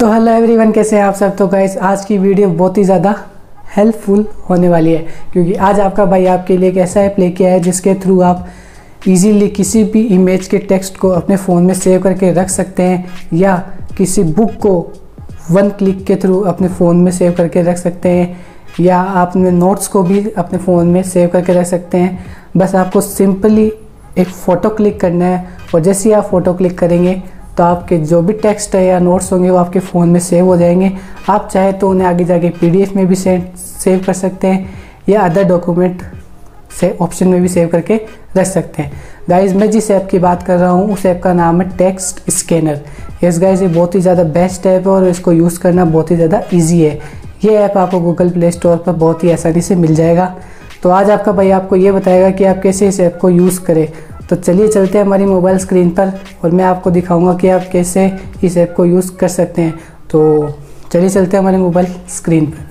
तो hello everyone, कैसे हैं आप सब। तो गाइस आज की वीडियो बहुत ही ज़्यादा हेल्पफुल होने वाली है, क्योंकि आज आपका भाई आपके लिए एक ऐसा ऐप लेके आया है जिसके थ्रू आप इजीली किसी भी इमेज के टेक्स्ट को अपने फ़ोन में सेव करके रख सकते हैं, या किसी बुक को वन क्लिक के थ्रू अपने फ़ोन में सेव करके रख सकते हैं, या आप अपने नोट्स को भी अपने फ़ोन में सेव करके रख सकते हैं। बस आपको सिंपली एक फ़ोटो क्लिक करना है, और जैसे ही आप फ़ोटो क्लिक करेंगे तो आपके जो भी टेक्स्ट है या नोट्स होंगे वो आपके फ़ोन में सेव हो जाएंगे। आप चाहे तो उन्हें आगे जाके PDF में भी सेव कर सकते हैं, या अदर डॉक्यूमेंट से ऑप्शन में भी सेव करके रख सकते हैं। गाइज मैं जिस ऐप की बात कर रहा हूँ उस ऐप का नाम है टेक्स्ट स्कैनर। यस गाइज, ये बहुत ही ज़्यादा बेस्ट ऐप है और इसको यूज़ करना बहुत ही ज़्यादा ईजी है। ये ऐप आपको गूगल प्ले स्टोर पर बहुत ही आसानी से मिल जाएगा। तो आज आपका भाई आपको ये बताएगा कि आप कैसे इस ऐप को यूज़ करें। तो चलिए चलते हैं हमारी मोबाइल स्क्रीन पर और मैं आपको दिखाऊंगा कि आप कैसे इस ऐप को यूज़ कर सकते हैं। तो चलिए चलते हैं हमारी मोबाइल स्क्रीन पर।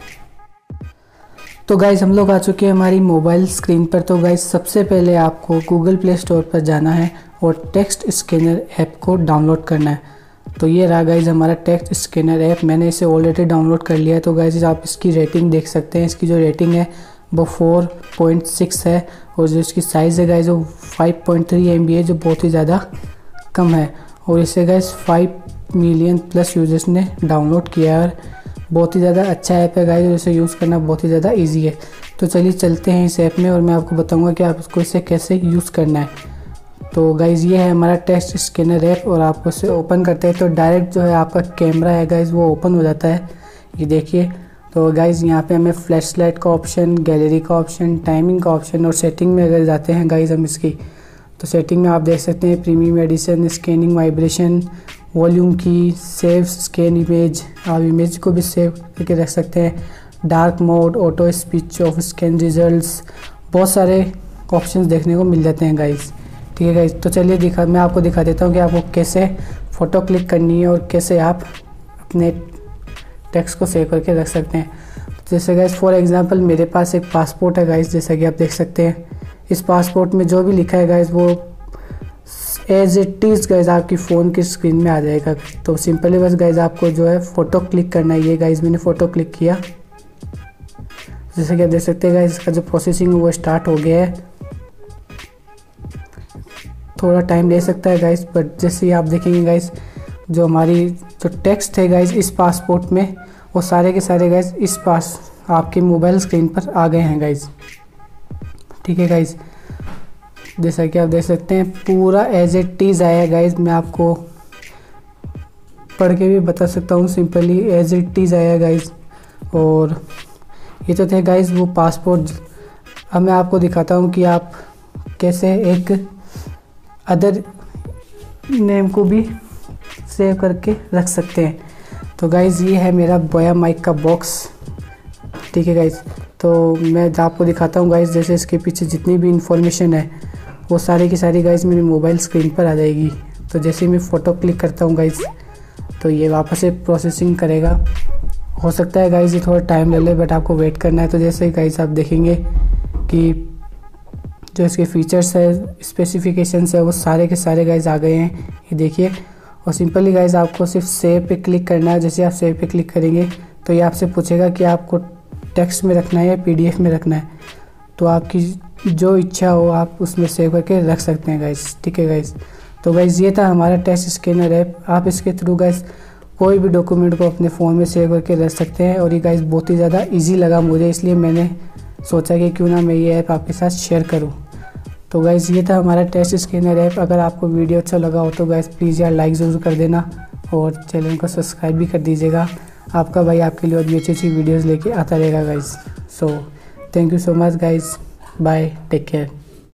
तो गाइज़ हम लोग आ चुके हैं हमारी मोबाइल स्क्रीन पर। तो गाइज़ सबसे पहले आपको गूगल प्ले स्टोर पर जाना है और टेक्स्ट स्कैनर ऐप को डाउनलोड करना है। तो ये रहा गाइज़ हमारा टेक्स्ट स्कैनर ऐप। मैंने इसे ऑलरेडी डाउनलोड कर लिया है। तो गाइज़ आप इसकी रेटिंग देख सकते हैं। इसकी जो रेटिंग है वो 4.6 है, और जो इसकी साइज़ है गाइज़ वो 5.3 MB है, जो बहुत ही ज़्यादा कम है। और इसे गाइज़ 5 मिलियन प्लस यूजर्स ने डाउनलोड किया है। बहुत ही ज़्यादा अच्छा ऐप है गाइज़, और इसे यूज़ करना बहुत ही ज़्यादा इजी है। तो चलिए चलते हैं इस ऐप में और मैं आपको बताऊंगा कि आप इसको इसे कैसे यूज़ करना है। तो गाइज़ ये है हमारा टेक्स्ट स्कैनर ऐप, और आपको इसे ओपन करते हैं तो डायरेक्ट जो है आपका कैमरा है गाइज़ वो ओपन हो जाता है। ये देखिए। तो गाइज़ यहाँ पे हमें फ्लैशलाइट का ऑप्शन, गैलरी का ऑप्शन, टाइमिंग का ऑप्शन, और सेटिंग में अगर जाते हैं गाइज़ हम इसकी, तो सेटिंग में आप देख सकते हैं premium edition, scanning vibration, volume की, सेव स्कैन इमेज, आप इमेज को भी सेव करके रख सकते हैं, dark mode, auto speech off scan results, बहुत सारे ऑप्शंस देखने को मिल जाते हैं गाइज़। ठीक है गाइज़, तो चलिए मैं आपको दिखा देता हूँ कि आपको कैसे फ़ोटो क्लिक करनी है और कैसे आप अपने टेक्स्ट को सेव करके रख सकते हैं। जैसे गाइज़ फॉर एग्जांपल मेरे पास एक पासपोर्ट है गाइज़, जैसा कि आप देख सकते हैं। इस पासपोर्ट में जो भी लिखा है गाइज़ वो एज इट इज़ गाइज़ आपकी फ़ोन की स्क्रीन में आ जाएगा। तो सिंपली बस गाइज़ आपको जो है फ़ोटो क्लिक करना है। ये गाइज़ मैंने फ़ोटो क्लिक किया, जैसे कि आप देख सकते हैं गाइज़ इसका जो प्रोसेसिंग है वो स्टार्ट हो गया है। थोड़ा टाइम ले सकता है गाइज़, बट जैसे ही आप देखेंगे गाइज़ जो हमारी जो टेक्स्ट है गाइज़ इस पासपोर्ट में वो सारे के सारे गाइज़ इस पास आपके मोबाइल स्क्रीन पर आ गए हैं गाइज़। ठीक है गाइज़, जैसा कि आप देख सकते हैं पूरा एज इट इज़ आया गाइज़। मैं आपको पढ़ के भी बता सकता हूँ, सिंपली एज इट इज़ आया गाइज़। और ये तो थे गाइज़ वो पासपोर्ट। अब मैं आपको दिखाता हूँ कि आप कैसे एक अदर नेम को भी सेव करके रख सकते हैं। तो गाइज़ ये है मेरा बोया माइक का बॉक्स। ठीक है गाइज़, तो मैं आपको दिखाता हूँ गाइज़, जैसे इसके पीछे जितनी भी इंफॉर्मेशन है वो सारी की सारी गाइज़ मेरी मोबाइल स्क्रीन पर आ जाएगी। तो जैसे मैं फ़ोटो क्लिक करता हूँ गाइज़ तो ये वापस से प्रोसेसिंग करेगा। हो सकता है गाइज़ ये थोड़ा टाइम ले ले, बट आपको वेट करना है। तो जैसे गाइज़ आप देखेंगे कि जो इसके फीचर्स है, स्पेसिफिकेशंस है, वो सारे के सारे गाइज़ आ गए हैं। ये देखिए। और सिंपली गाइज़ आपको सिर्फ सेव पे क्लिक करना है। जैसे आप सेव पे क्लिक करेंगे तो ये आपसे पूछेगा कि आपको टेक्स्ट में रखना है या PDF में रखना है। तो आपकी जो इच्छा हो आप उसमें सेव करके रख सकते हैं गाइज़। ठीक है गाइज़, तो गाइज़ ये था हमारा टेक्स्ट स्कैनर ऐप। आप इसके थ्रू गाइज़ कोई भी डॉक्यूमेंट को अपने फ़ोन में सेव करके रख सकते हैं। और ये गाइज़ बहुत ही ज़्यादा ईजी लगा मुझे, इसलिए मैंने सोचा कि क्यों ना मैं ये ऐप आपके साथ शेयर करूँ। तो गाइज़ ये था हमारा टेक्स्ट स्कैनर ऐप। अगर आपको वीडियो अच्छा लगा हो तो गाइज़ प्लीज़ यार लाइक ज़रूर कर देना और चैनल को सब्सक्राइब भी कर दीजिएगा। आपका भाई आपके लिए और भी अच्छी अच्छी वीडियोज़ लेके आता रहेगा guys. So thank you so much guys, bye, take care.